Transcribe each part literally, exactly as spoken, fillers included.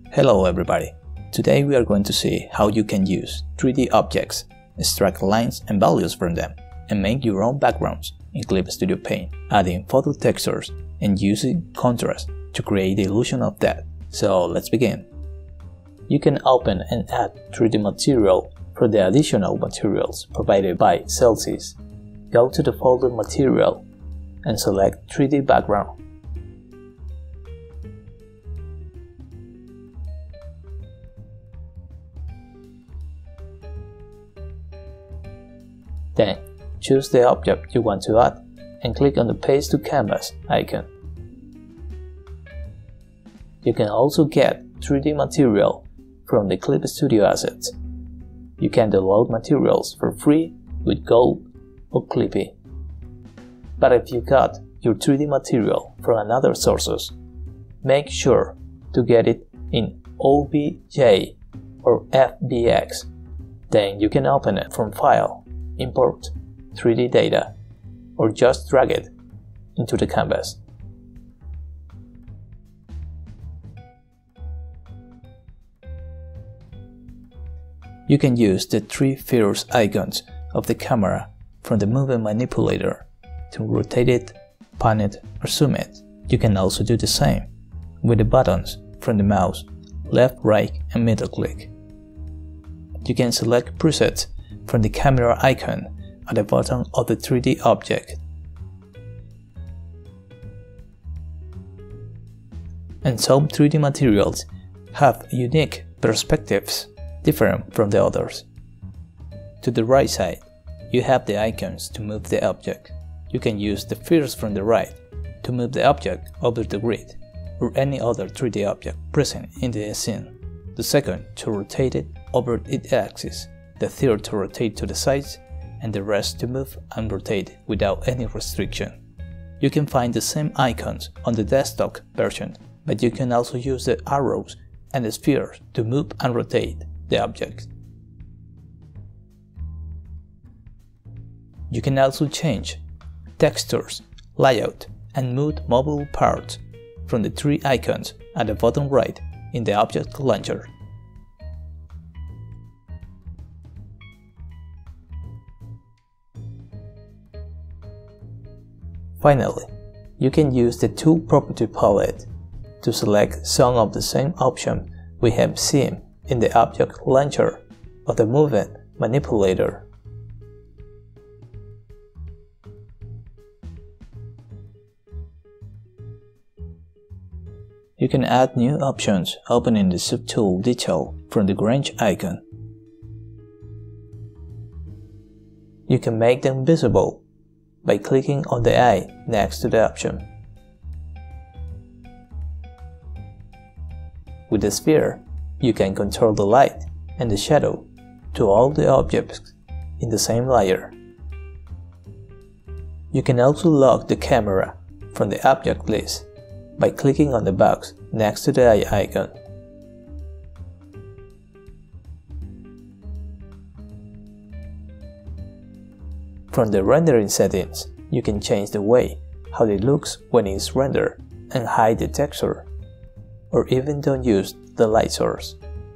Hello everybody! Today we are going to see how you can use three D objects, extract lines and values from them, and make your own backgrounds in Clip Studio Paint, adding photo textures and using contrast to create the illusion of depth. So let's begin. You can open and add three D material for the additional materials provided by Celsius. Go to the folder Material and select three D Background. Then, choose the object you want to add and click on the Paste to Canvas icon. You can also get three D material from the Clip Studio assets. You can download materials for free with Gold or Clippy. But if you got your three D material from another sources, make sure to get it in O B J or F B X. Then you can open it from File, Import three D Data, or just drag it into the canvas. You can use the three first icons of the camera from the movement manipulator to rotate it, pan it, or zoom it. You can also do the same with the buttons from the mouse, left, right, and middle click. You can select presets from the camera icon at the bottom of the three D object. And some three D materials have unique perspectives different from the others. To the right side, you have the icons to move the object. You can use the first from the right to move the object over the grid or any other three D object present in the scene. The second to rotate it over its axis. The third to rotate to the sides, and the rest to move and rotate without any restriction. You can find the same icons on the desktop version, but you can also use the arrows and the spheres to move and rotate the object. You can also change textures, layout, and move mobile parts from the three icons at the bottom right in the Object Launcher. Finally, you can use the Tool Property palette to select some of the same options we have seen in the Object Launcher of the Movement Manipulator. You can add new options opening the Subtool Detail from the Grange icon. You can make them visible by clicking on the eye next to the option. With the sphere, you can control the light and the shadow to all the objects in the same layer. You can also lock the camera from the object list by clicking on the box next to the eye icon. From the rendering settings, you can change the way how it looks when it's rendered and hide the texture, or even don't use the light source.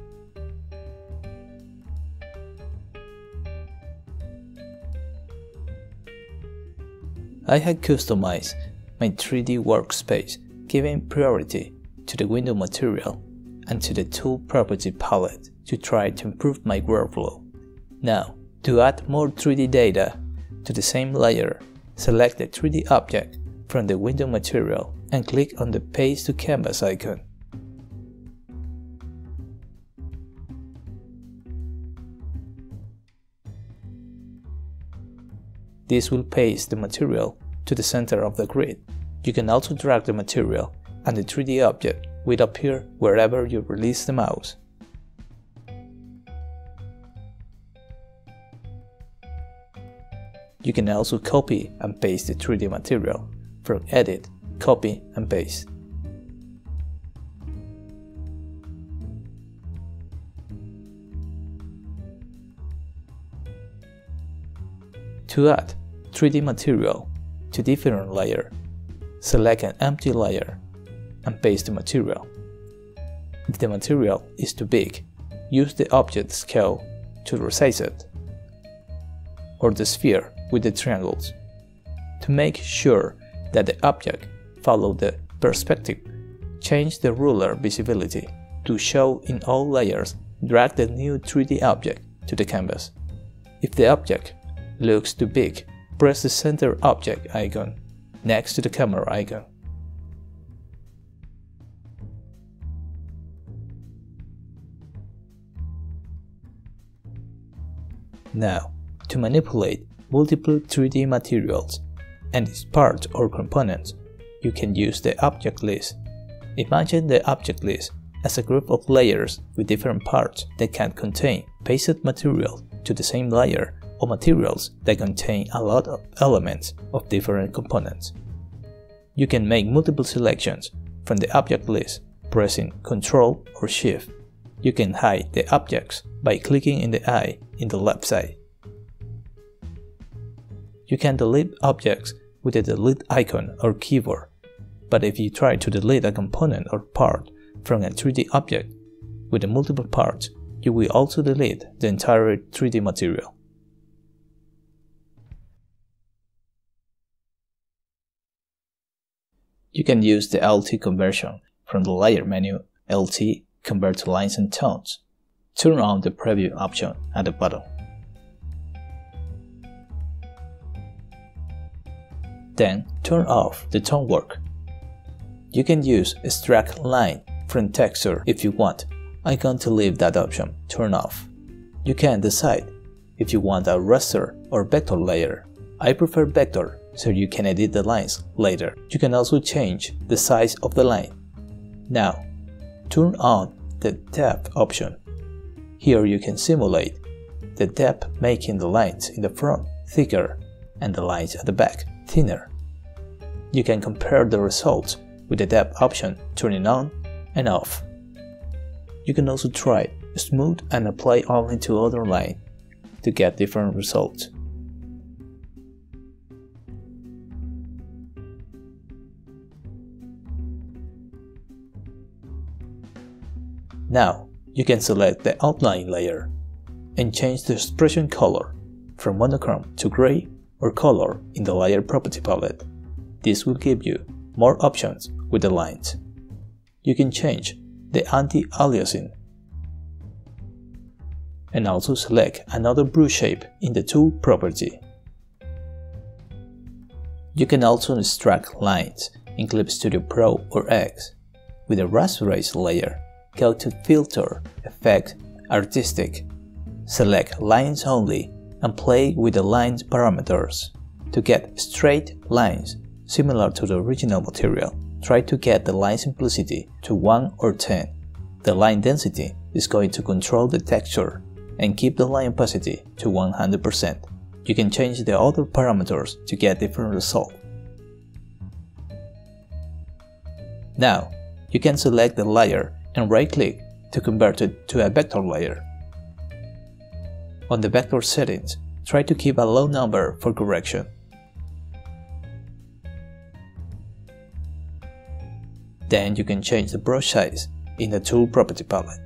I had customized my three D workspace, giving priority to the window material and to the Tool Property palette to try to improve my workflow. Now, to add more three D data to the same layer, select the three D object from the window material and click on the Paste to Canvas icon. This will paste the material to the center of the grid. You can also drag the material, and the three D object will appear wherever you release the mouse. You can also copy and paste the three D material from Edit, Copy and Paste. To add three D material to different layer, select an empty layer and paste the material. If the material is too big, use the object scale to resize it, or the sphere with the triangles. To make sure that the object follows the perspective, change the ruler visibility. To show in all layers, drag the new three D object to the canvas. If the object looks too big, press the center object icon next to the camera icon. Now, to manipulate multiple three D materials and its parts or components, you can use the object list. Imagine the object list as a group of layers with different parts that can contain pasted material to the same layer, or materials that contain a lot of elements of different components. You can make multiple selections from the object list pressing Ctrl or Shift. You can hide the objects by clicking in the eye in the left side. You can delete objects with the delete icon or keyboard, but if you try to delete a component or part from a three D object with the multiple parts, you will also delete the entire three D material. You can use the L T conversion from the layer menu, L T convert to lines and tones. Turn on the preview option at the bottom. Then turn off the tone work. You can use extract line from texture if you want. I'm going to leave that option turned off. You can decide if you want a raster or vector layer. I prefer vector, so you can edit the lines later. You can also change the size of the line. Now, turn on the depth option. Here you can simulate the depth, making the lines in the front thicker and the lines at the back thinner. You can compare the results with the depth option turning on and off. You can also try smooth and apply only to other lines to get different results. Now, you can select the outline layer and change the expression color from monochrome to gray or color in the layer property palette. This will give you more options with the lines. You can change the anti-aliasing and also select another brush shape in the tool property. You can also extract lines in Clip Studio Pro or X. With the rasterize layer, go to Filter, Effect, Artistic. Select Lines Only and play with the lines parameters. To get straight lines similar to the original material, try to get the line simplicity to one or ten. The line density is going to control the texture and keep the line opacity to one hundred percent. You can change the other parameters to get different results. Now, you can select the layer and right-click to convert it to a vector layer. On the vector settings, try to keep a low number for correction. Then you can change the brush size in the tool property palette.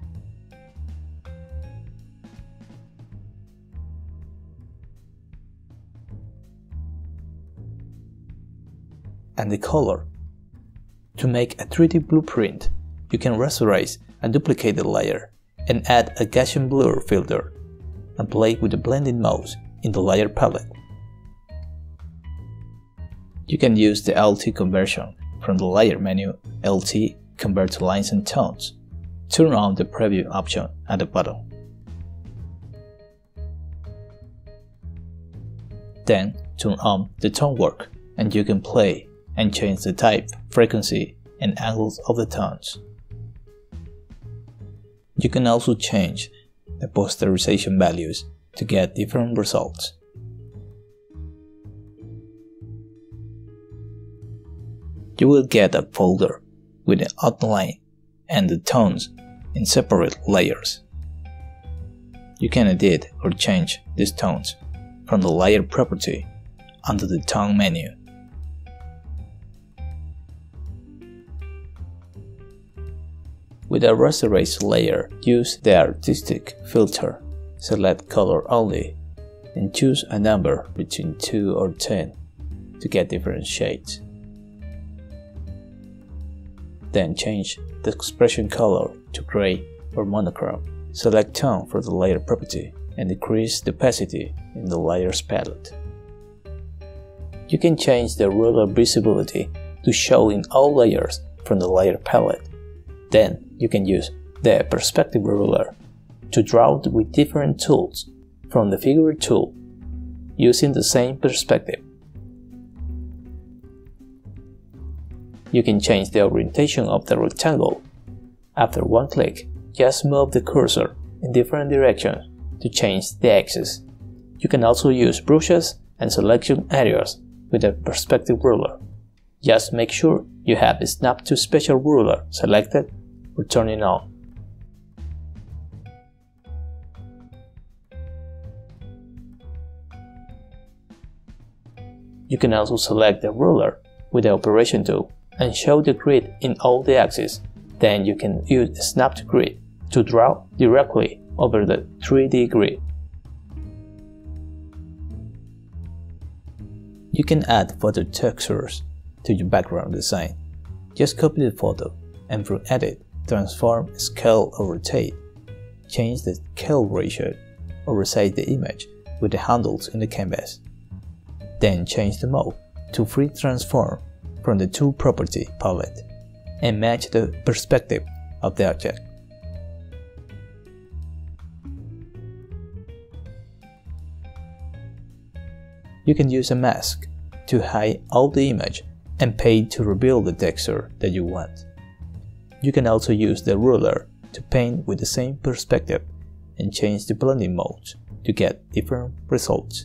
And the color. To make a three D blueprint, you can rasterize and duplicate the layer and add a Gaussian blur filter and play with the blending mode in the layer palette. You can use the L T conversion from the layer menu, L T convert to lines and tones. Turn on the preview option at the bottom. Then turn on the tone work and you can play and change the type, frequency, and angles of the tones. You can also change the posterization values to get different results. You will get a folder with the outline and the tones in separate layers. You can edit or change these tones from the layer property under the tone menu. With a rasterized layer, use the artistic filter. Select color only and choose a number between two or ten to get different shades. Then change the expression color to gray or monochrome. Select tone for the layer property and decrease the opacity in the layers palette. You can change the ruler visibility to show in all layers from the layer palette. Then you can use the perspective ruler to draw with different tools from the figure tool using the same perspective. You can change the orientation of the rectangle. After one click, just move the cursor in different directions to change the axis. You can also use brushes and selection areas with a perspective ruler. Just make sure you have the Snap to Special ruler selected or turning on. You can also select the ruler with the operation tool and show the grid in all the axes. Then you can use the Snap to Grid to draw directly over the three D grid. You can add photo textures to your background design. Just copy the photo and through Edit, Transform, Scale or Rotate, change the scale ratio or resize the image with the handles in the canvas. Then change the mode to Free Transform from the Tool Property palette and match the perspective of the object. You can use a mask to hide all the image and paint to reveal the texture that you want. You can also use the ruler to paint with the same perspective and change the blending mode to get different results.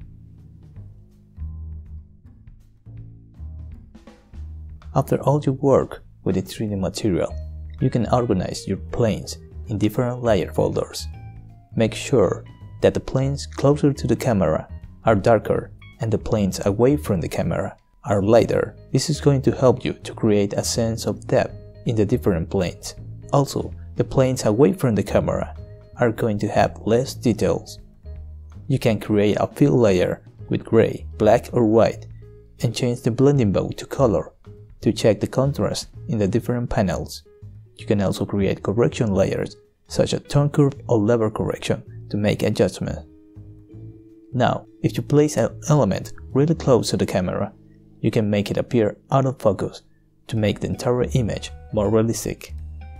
After all your work with the three D material, you can organize your planes in different layer folders. Make sure that the planes closer to the camera are darker and the planes away from the camera are lighter. This is going to help you to create a sense of depth in the different planes. Also, the planes away from the camera are going to have less details. You can create a fill layer with gray, black or white and change the blending mode to color to check the contrast in the different panels. You can also create correction layers such as tone curve or level correction to make adjustments. Now, if you place an element really close to the camera, you can make it appear out of focus to make the entire image more realistic.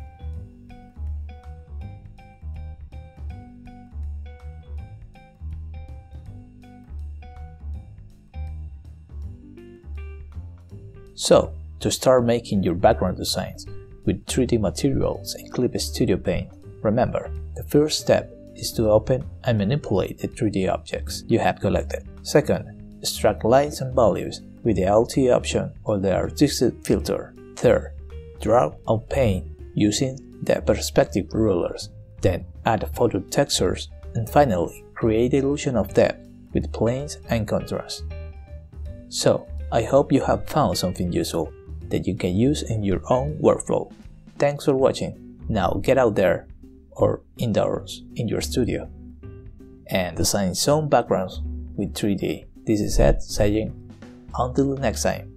So, to start making your background designs with three D materials in Clip Studio Paint, remember, the first step is to open and manipulate the three D objects you have collected. Second, extract lines and values with the Alt option or the artistic filter. Third, draw or paint using the perspective rulers. Then add photo textures and finally create the illusion of depth with planes and contrast. So, I hope you have found something useful that you can use in your own workflow. Thanks for watching. Now get out there or indoors in your studio and design some backgrounds with three D. This is Ed saying until the next time.